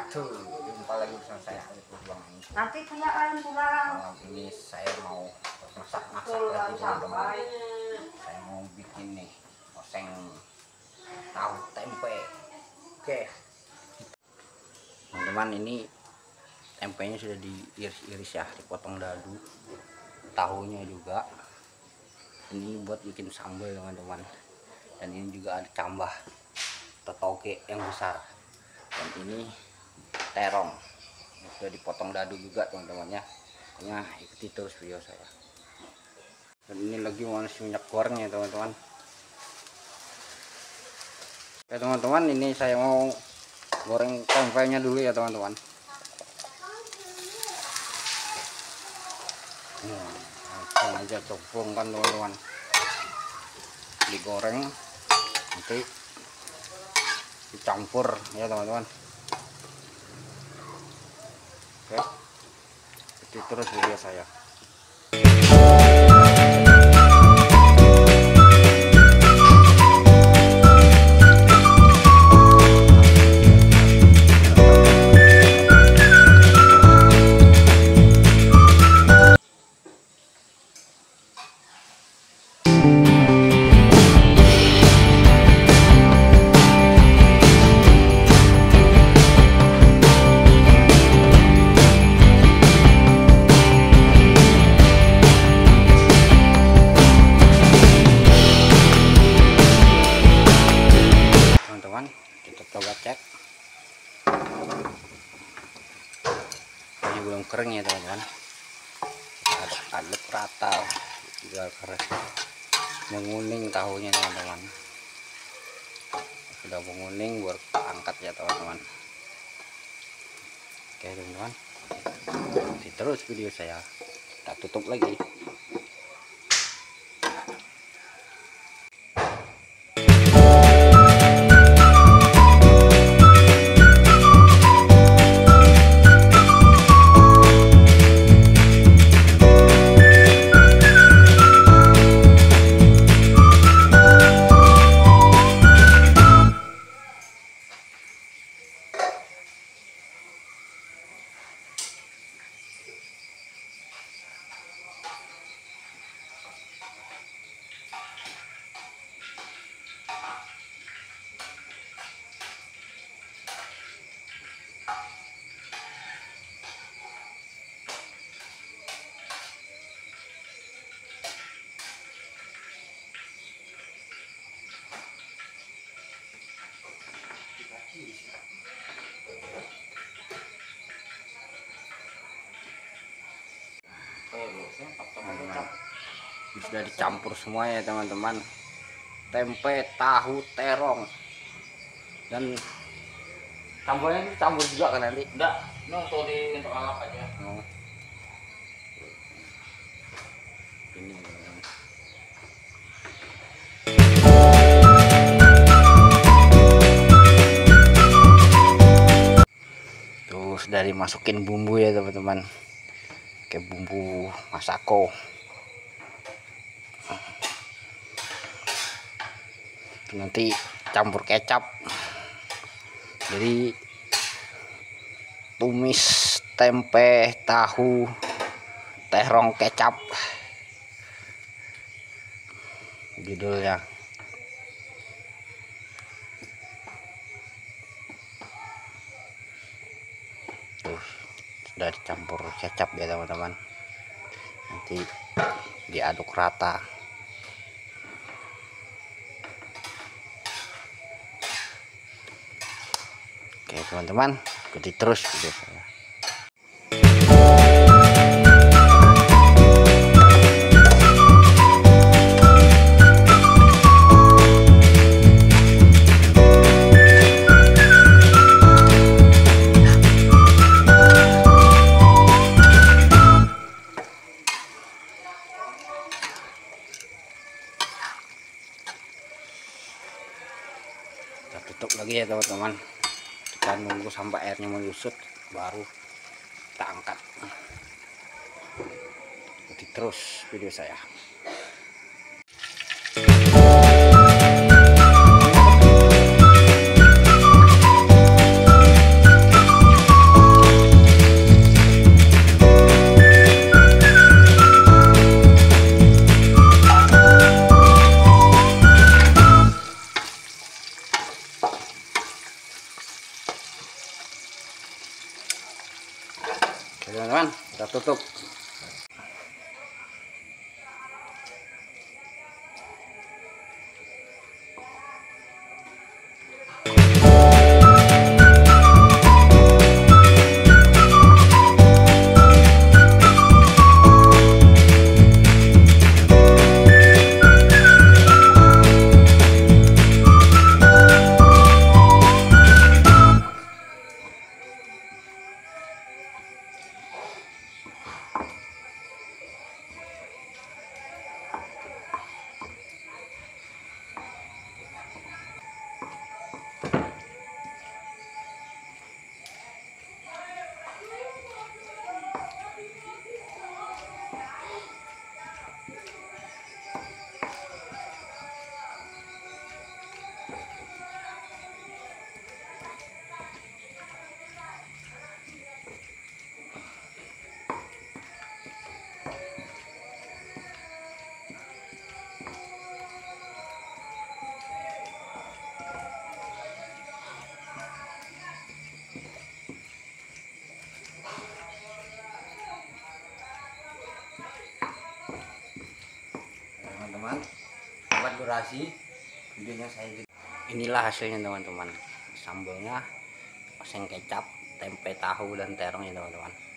wabarakatuh. Jumpa lagi bersama saya Alif Bang. Nanti punya lain pulang. Ini saya mau masak lagi teman-teman. Saya mau bikin nih oseng tahu tempe. Oke. Teman-teman, ini tempenya sudah diiris-iris ya, dipotong dadu. Tahunya juga. Ini buat bikin sambal teman-teman. Dan ini juga ada tambah toge yang besar. Dan ini terong sudah dipotong dadu juga teman-teman ya. Pokoknya ikuti terus video saya. Dan ini lagi manis minyak gorengnya teman-teman. Oke teman-teman, ini saya mau goreng tempenya dulu ya teman-teman. Langsung aja cemplung kan teman-teman, digoreng nanti dicampur ya teman-teman. Oke, ikuti terus video saya. Kita coba cek, ini belum kering ya teman-teman. Aduk rata juga kering, menguning tahunya teman-teman. Sudah menguning, baru angkat ya teman-teman. Oke teman-teman, terus video saya, kita tutup lagi. Sudah dicampur semua ya teman-teman, tempe, tahu, terong, dan campurannya dicampur juga kan nanti? Enggak, untuk untuk lalap aja. Oh. Ini tuh sudah dimasukin bumbu ya teman-teman, kayak bumbu masako. Nanti campur kecap, jadi tumis tempe, tahu, terong, kecap judulnya. Tuh sudah dicampur kecap ya teman-teman, nanti diaduk rata. Oke teman-teman, ikuti terus video saya. Kita tutup lagi ya teman-teman. Kita nunggu sampai airnya menyusut, baru kita angkat. Ikuti terus video saya. tutup. Teman-teman, buat durasi videonya saya inilah hasilnya teman-teman. Sambalnya oseng kecap, tempe tahu dan terong ya teman-teman.